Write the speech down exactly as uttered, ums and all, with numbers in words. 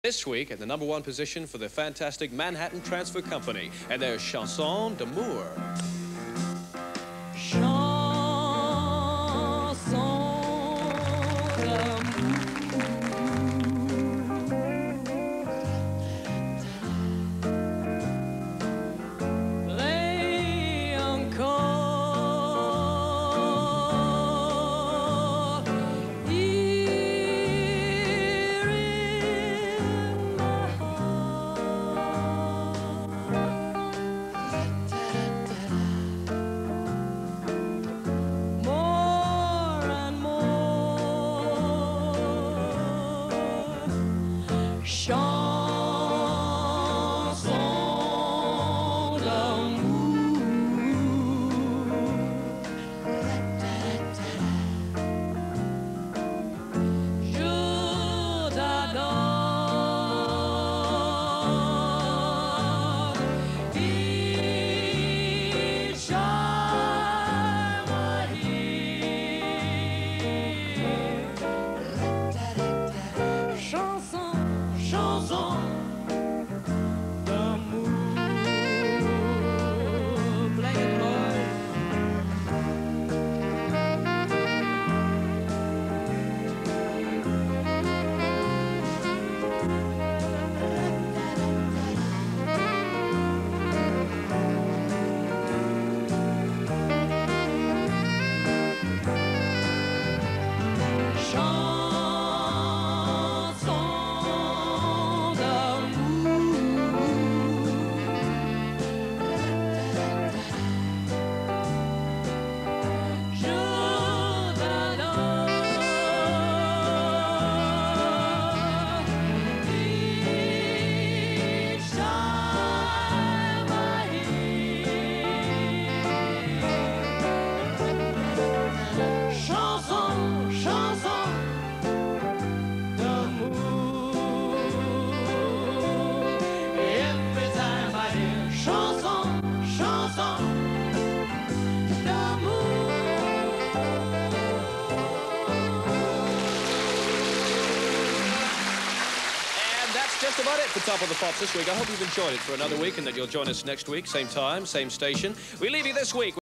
This week at the number one position for the fantastic Manhattan Transfer Company and their Chanson d'amour. Chanson d'amour. Play encore. Here in my more and more. Chanson d'amour. Je t'adore. Each time I hear chanson, chanson d'amour. Play it, boy. Chanson d'amour. Je t'adore. Each time I hear chanson, chanson d'amour. Every time I hear chanson, chanson d'amour. And that's just about it for Top of the Pops this week. I hope you've enjoyed it for another week and that you'll join us next week, same time, same station. We leave you this week